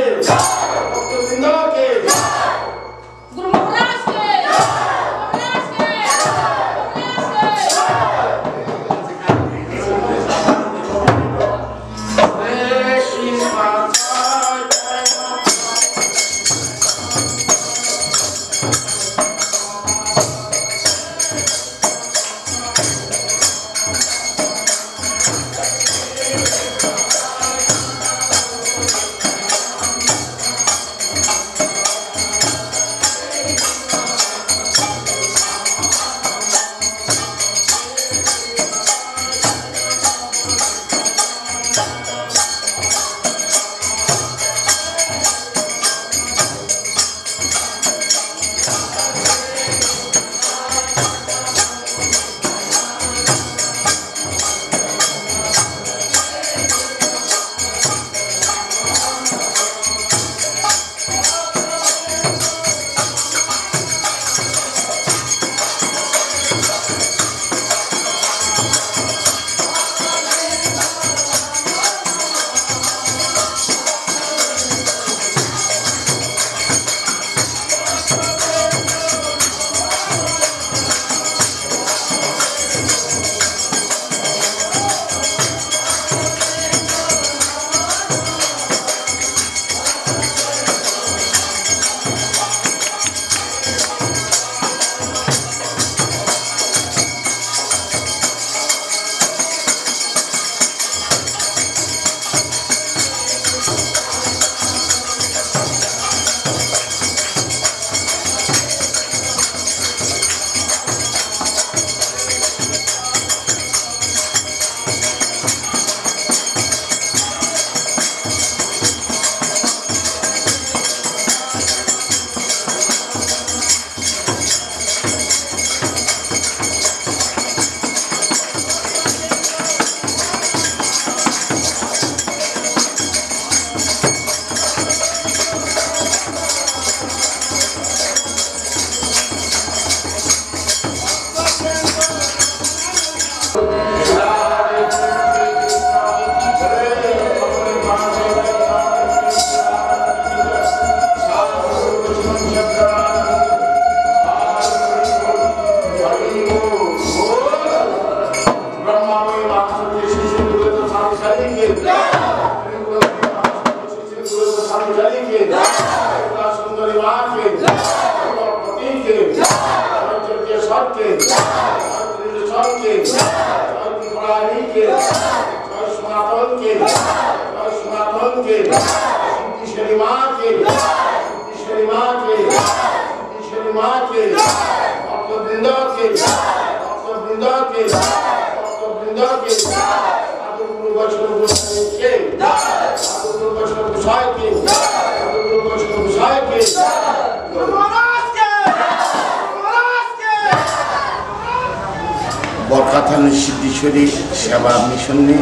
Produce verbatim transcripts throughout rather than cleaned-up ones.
বরকাথানের সিদ্ধেশ্বরী সেবা মিশনে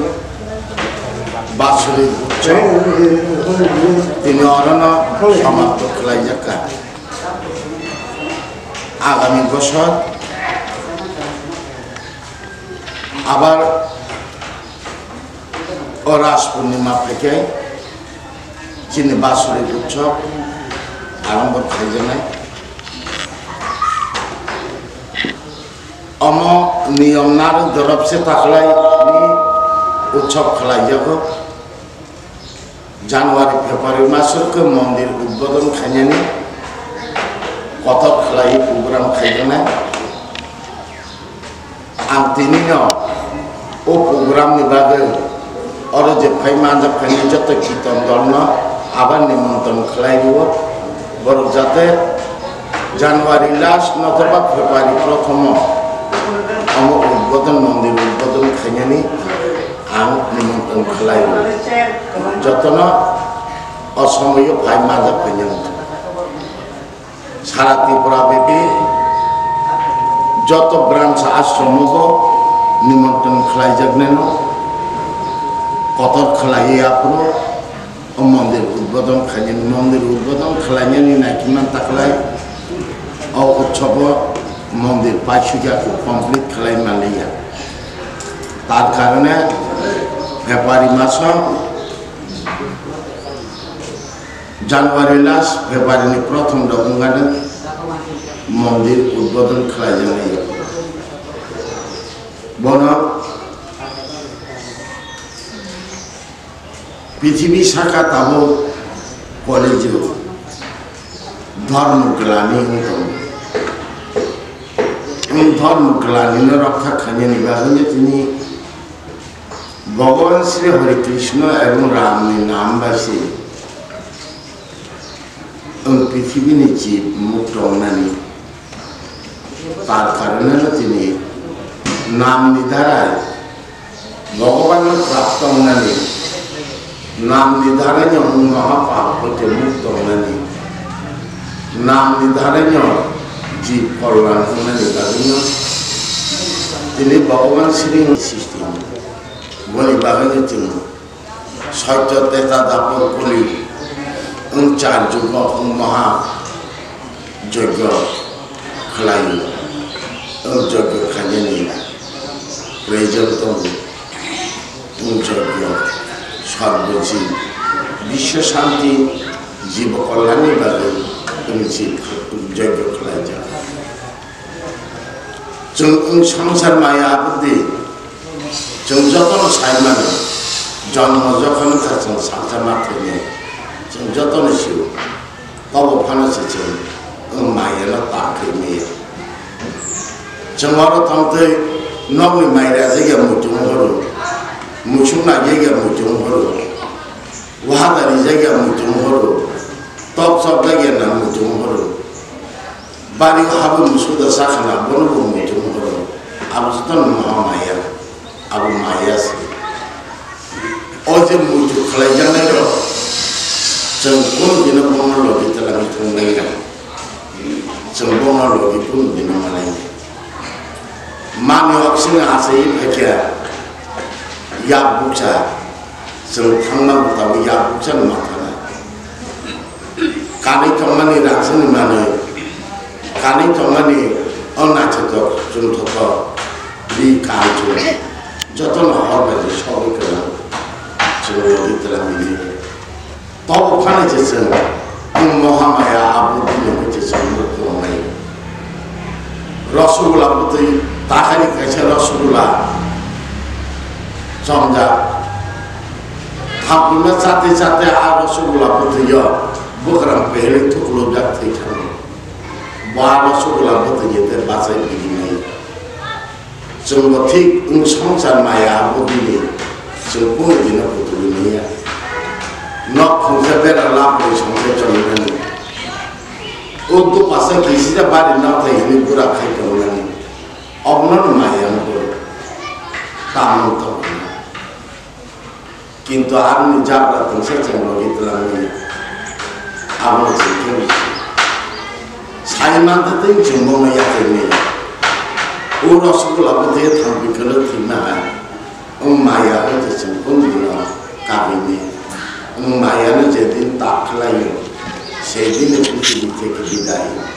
বাৎসরিক উৎসব তিনি অরণ্য সমাপ্ত খোলাই যাকা আগামী বছর আবার ও রাজপূর্ণিমা থেকে চিনি বাৎসরিক উৎসব আরম্ভ খাই জানায় अम नियम नार तरफ से तखलाई उत्सव खलाई जाब जनवरी फेब्रुआरी मासर के मंदिर उद्बोधन खाइनी कथक खलाई प्रोग्राम खाइना आं तीन ओ प्रोग्राम बागे और जे फाइमा जाफाइनि जत कीर्तन दल आबार निमंत्रण खलाई बर जाते जनवरी लास्ट नतबा फेब्रुआरी प्रथम हम उद्बोधन मंदिर उद्बोधन खाइनी आं निमंत्रण खलाई जतन असमय फाइमा जाफाइन सारा त्रिपुरा बेबी जत ब्रांच आश्रम निमंत्रण खलाई जगनेन कतर खलाई आपनो मंदिर उद्बोधन खाइनी मंदिर उद्बोधन खलाइनी नाइकिमान तकलाई और उत्सव मंदिर पाँचशा को कमप्लीट खलाई मालिया तार कारण फेब्रुआरी मास জানুয়ারি লাস্ট ফেব্রুয়ারি প্রথম রকমগানে মন্দির উদ্বোধন খেলা জানাই বন পৃথিবী শাখা তাব কলেজ ধর্মগ্লানি এবং ধর্মগ্লানি রক্ষা খানিয়ে নিবাসনে তিনি ভগবান শ্রী হরিকৃষ্ণ এবং রামের নামবাসী পৃথিবীর জীব মুক্ত অনানি তার কারণে তিনি নাম নিধারায় ভগবানের প্রাপ্ত অনানি নাম নিধারণ মহাপাপ হতে মুক্ত অনানি নাম নিধারণ জীব কল্যাণ অনানি কারণ তিনি ভগবান শ্রী সৃষ্টি বলি বাগানে তিনি সত্য তেতা দাপর কলি চার যুগ মহা যজ্ঞ খেলাই যজ্ঞ খাজেনি প্রয়োজন যজ্ঞ সর্বজীব বিশ্ব শান্তি জীব কল্যাণী বাদে যজ্ঞ খেলাই যায় সংসার মায়া বুদ্ধি जों जतन सायमानो जन्म जखन जों संसार माथ्रैनो जों जतन सिउ तब फानोसो जों मायानो ताखैमे जों आरो तमतै नगनि मायरा जायगा मुजुं हरो मुसुंना जायगा मुजुं हरो वहादारि जायगा मुजुं हरो तब सब जायगा ना मुजुं हरो बारि हाबो मुसुदा साखना बनबो मुजुं हरो आबुस्तन Mahamaya Abu Maya sih, ojo muncul kelajan itu, cengkul dina pun lagi telah ditunggu, cengkul lagi pun dina malai. Mami waksin asai pakai, ya buksa, cengkang nak tahu ya buksa makana. Kani kemana rasa ni mana, kani kemana orang cetok, contoh di kacu. যতন হবে সবই করলাম চলে মিলি তব ওখানে যেছেন মহামায়া আবুদ্দিনে হয়েছেন মুখ্যময় রসগোল্লা প্রতি তাকারি খাইছে রসগোল্লা চমজা থাকুনা চাতে চাতে আর রসগোল্লা প্রতি বোকরাম পেহলে টুকরো যাতে খানো বা রসগোল্লা প্রতি যেতে বাঁচাই বিধি নেই जों ठीक संसार माया बुद्धि जों पूर्ण दिन बुद्धि न खुंसे बेरा लाभ संसार चलने उनको पास किसी से बारी न थे इन्हें पूरा खाई करने अब न माया को काम तो किंतु आदमी जागृत तुमसे चंद्रोगी तलांगी आवाज़ क्यों साइमान तो तीन चुंबों में या करने वो रसगुल्ला बदे थाम बिकल थीना है उन माया ने जैसे उन दिनों काबी में उन माया ने जैसे दिन ताकलायो से दिन कुछ दिखे की विदाई